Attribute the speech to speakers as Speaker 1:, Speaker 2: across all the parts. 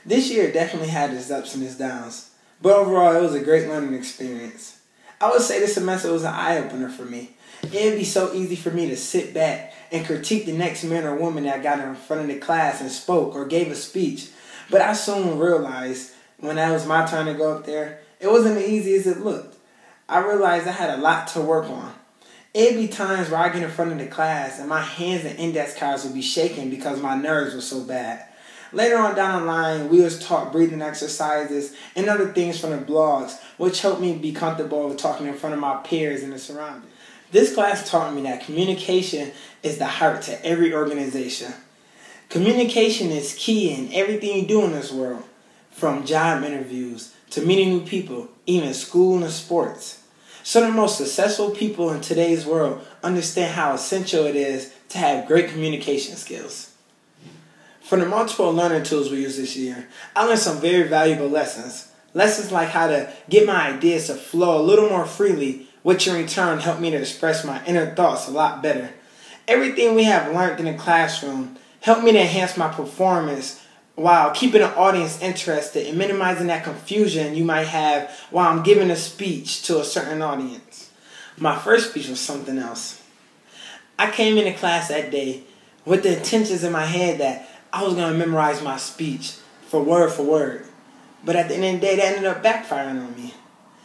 Speaker 1: This year definitely had its ups and its downs, but overall it was a great learning experience. I would say this semester was an eye-opener for me. It'd be so easy for me to sit back and critique the next man or woman that got in front of the class and spoke or gave a speech, but I soon realized when that was my turn to go up there, it wasn't as easy as it looked. I realized I had a lot to work on. It'd be times where I get in front of the class and my hands and index cards would be shaking because my nerves were so bad. Later on down the line, we was taught breathing exercises and other things from the blogs, which helped me be comfortable with talking in front of my peers and the surroundings. This class taught me that communication is the heart to every organization. Communication is key in everything you do in this world, from job interviews to meeting new people, even school and sports. Some of the most successful people in today's world understand how essential it is to have great communication skills. From the multiple learning tools we used this year, I learned some very valuable lessons. Lessons like how to get my ideas to flow a little more freely, which in return helped me to express my inner thoughts a lot better. Everything we have learned in the classroom helped me to enhance my performance while keeping the audience interested and minimizing that confusion you might have while I'm giving a speech to a certain audience. My first speech was something else. I came into class that day with the intentions in my head that I was going to memorize my speech for word, but at the end of the day, that ended up backfiring on me.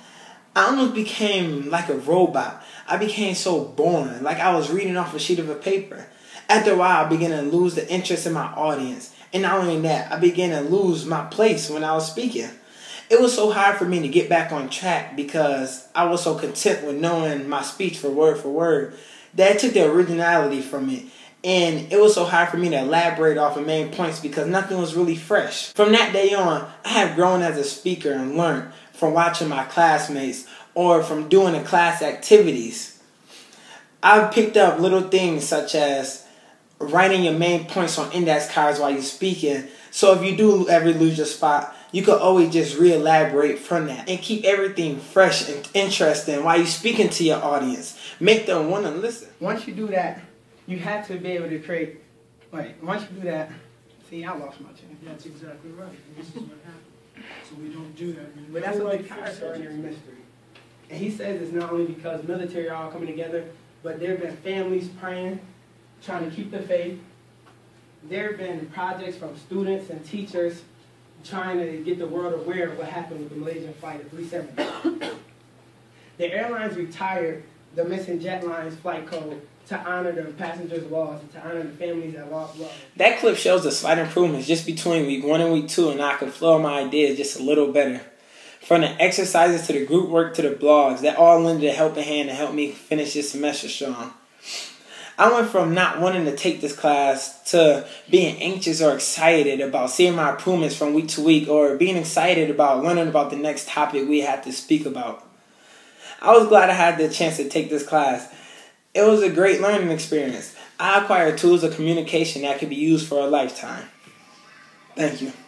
Speaker 1: I almost became like a robot. I became so boring, like I was reading off a sheet of a paper. After a while, I began to lose the interest in my audience. And not only that, I began to lose my place when I was speaking. It was so hard for me to get back on track because I was so content with knowing my speech for word that it took the originality from it. And it was so hard for me to elaborate off of main points because nothing was really fresh. From that day on, I have grown as a speaker and learned from watching my classmates or from doing the class activities. I've picked up little things such as writing your main points on index cards while you're speaking. So if you do ever lose your spot, you could always just re-elaborate from that and keep everything fresh and interesting while you're speaking to your audience. Make them want to listen. Once you do that, you have to be able to create, once you do that, see, I lost my chain.
Speaker 2: That's exactly right. And this is what happened. So we don't do that.
Speaker 1: But that's a big extraordinary mystery. And he says it's not only because military are all coming together, but there have been families praying, trying to keep the faith. There have been projects from students and teachers trying to get the world aware of what happened with the Malaysian flight of 370. The airlines retired the missing jet lines flight code to honor the passengers' loss and to honor the families that lost love. That clip shows the slight improvements just between week 1 and week 2, and I could flow my ideas just a little better. From the exercises to the group work to the blogs, that all lended a helping hand to help me finish this semester strong. I went from not wanting to take this class to being anxious or excited about seeing my improvements from week to week or being excited about learning about the next topic we had to speak about. I was glad I had the chance to take this class. It was a great learning experience. I acquired tools of communication that could be used for a lifetime. Thank you.